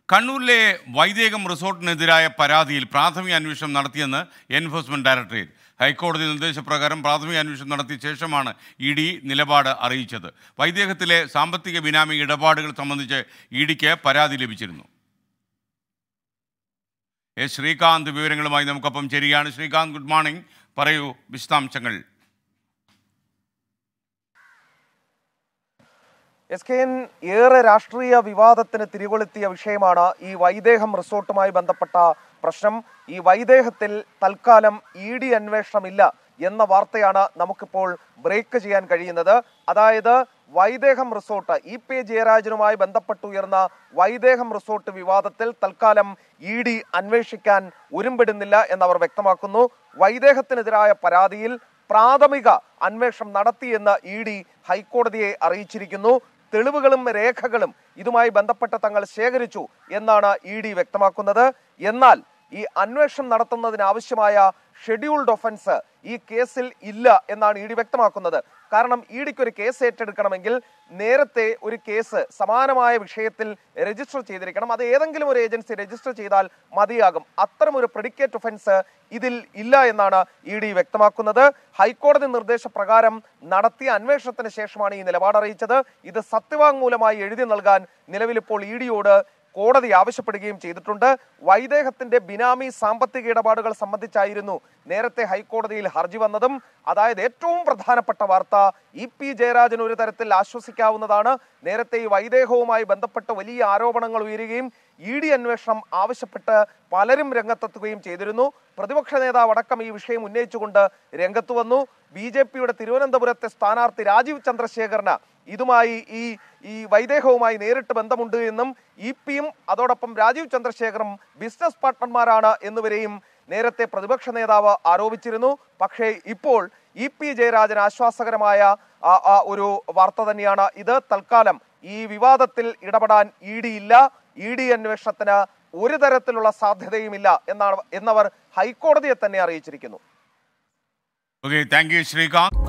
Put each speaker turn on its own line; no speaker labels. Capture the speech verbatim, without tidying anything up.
കണ്ണൂരിലെ വൈദേകം റിസോർട്ടിനെതിരായ പരാതിയിൽ പ്രാഥമിക അന്വേഷണം നടത്തിയെന്ന് എൻഫോഴ്സ്മെന്റ് ഡയറക്ടറേറ്റ്. ഹൈക്കോടതി നിർദ്ദേശപ്രകാരം പ്രാഥമിക അന്വേഷണം നടത്തിയ ശേഷമാണ് ഇ ഡി നിലപാട് അറിയിച്ചത്. വൈദേകത്തിലെ സാമ്പത്തിക ബിനാമി ഇടപാടുകൾ സംബന്ധിച്ച് ഇ ഡിക്ക് പരാതി ലഭിച്ചിരുന്നു. എസ് ശ്രീകാന്ത് വിവരങ്ങളുമായി നമുക്കൊപ്പം ചേരുകയാണ്. Srikanth, good morning. പറയൂ വിശദാംശങ്ങൾ.
എസ് കെ എൻ, ഏറെ രാഷ്ട്രീയ വിവാദത്തിന് തിരികൊളുത്തിയ വിഷയമാണ് ഈ വൈദേഹം റിസോർട്ടുമായി ബന്ധപ്പെട്ട പ്രശ്നം. ഈ വൈദേഹത്തിൽ തൽക്കാലം ഇ ഡി അന്വേഷണമില്ല എന്ന വാർത്തയാണ് നമുക്കിപ്പോൾ ബ്രേക്ക് ചെയ്യാൻ കഴിയുന്നത്. അതായത് വൈദേഹം റിസോർട്ട്, ഇ പി ജയരാജനുമായി ബന്ധപ്പെട്ടുയർന്ന വൈദേഹം റിസോർട്ട് വിവാദത്തിൽ തൽക്കാലം ഇ ഡി അന്വേഷിക്കാൻ ഉരുമ്പെടുന്നില്ല എന്നവർ വ്യക്തമാക്കുന്നു. വൈദേഹത്തിനെതിരായ പരാതിയിൽ പ്രാഥമിക അന്വേഷണം നടത്തിയെന്ന് ഇ ഡി ഹൈക്കോടതിയെ അറിയിച്ചിരിക്കുന്നു. തെളിവുകളും രേഖകളും ഇതുമായി ബന്ധപ്പെട്ട് തങ്ങൾ ശേഖരിച്ചു എന്നാണ് ഇ ഡി വ്യക്തമാക്കുന്നത്. എന്നാൽ ഈ അന്വേഷണം നടത്തുന്നതിനാവശ്യമായ ഷെഡ്യൂൾഡ് ഒഫൻസ് ഈ കേസിൽ ഇല്ല എന്നാണ് ഇ ഡി വ്യക്തമാക്കുന്നത്. കാരണം ഇ ഡിക്ക് ഒരു കേസ് ഏറ്റെടുക്കണമെങ്കിൽ നേരത്തെ ഒരു കേസ് സമാനമായ വിഷയത്തിൽ രജിസ്റ്റർ ചെയ്തിരിക്കണം. അത് ഏതെങ്കിലും ഒരു ഏജൻസി രജിസ്റ്റർ ചെയ്താൽ മതിയാകും. അത്തരം ഒരു പ്രെഡിക്കേറ്റ് ഒഫൻസ് ഇതിൽ ഇല്ല എന്നാണ് ഇ ഡി വ്യക്തമാക്കുന്നത്. ഹൈക്കോടതി നിർദ്ദേശപ്രകാരം നടത്തിയ അന്വേഷണത്തിന് ശേഷമാണ് ഈ നിലപാട് അറിയിച്ചത്. ഇത് സത്യവാങ്മൂലമായി എഴുതി നൽകാൻ നിലവിലിപ്പോൾ ഇ ഡിയോട് കോടതി ആവശ്യപ്പെടുകയും ചെയ്തിട്ടുണ്ട്. വൈദേഹത്തിന്റെ ബിനാമി സാമ്പത്തിക ഇടപാടുകൾ സംബന്ധിച്ചായിരുന്നു നേരത്തെ ഹൈക്കോടതിയിൽ ഹർജി വന്നതും. അതായത് ഏറ്റവും പ്രധാനപ്പെട്ട വാർത്ത, ഇ പി ജയരാജൻ ഒരു തരത്തിൽ ആശ്വസിക്കാവുന്നതാണ്. നേരത്തെ ഈ വൈദേഹവുമായി ബന്ധപ്പെട്ട് വലിയ ആരോപണങ്ങൾ ഉയരുകയും ഇ ഡി അന്വേഷണം ആവശ്യപ്പെട്ട് പലരും രംഗത്തെത്തുകയും ചെയ്തിരുന്നു. പ്രതിപക്ഷ നേതാവ് അടക്കം ഈ വിഷയം ഉന്നയിച്ചുകൊണ്ട് രംഗത്തു വന്നു. ബി ജെ പിയുടെ തിരുവനന്തപുരത്തെ സ്ഥാനാർത്ഥി രാജീവ് ചന്ദ്രശേഖറിന് ഇതുമായി ഈ ഈ വൈദേഹവുമായി നേരിട്ട് ബന്ധമുണ്ട് എന്നും ഇ പിയും അതോടൊപ്പം രാജീവ് ചന്ദ്രശേഖറും ബിസിനസ് പാർട്ട്ണർമാരാണ് എന്നുവരെയും നേരത്തെ പ്രതിപക്ഷ നേതാവ് ആരോപിച്ചിരുന്നു. പക്ഷേ ഇപ്പോൾ ഇ പി ജയരാജൻ ആശ്വാസകരമായ ഒരു വാർത്ത തന്നെയാണ് ഇത്. തൽക്കാലം ഈ വിവാദത്തിൽ ഇടപെടാൻ ഇ ഡി ഇല്ല, ഇ ഡി അന്വേഷണത്തിന് ഒരു തരത്തിലുള്ള സാധ്യതയുമില്ല എന്നാണ് എന്നവർ ഹൈക്കോടതിയെ തന്നെ അറിയിച്ചിരിക്കുന്നു.
Okay, thank you Srikanth.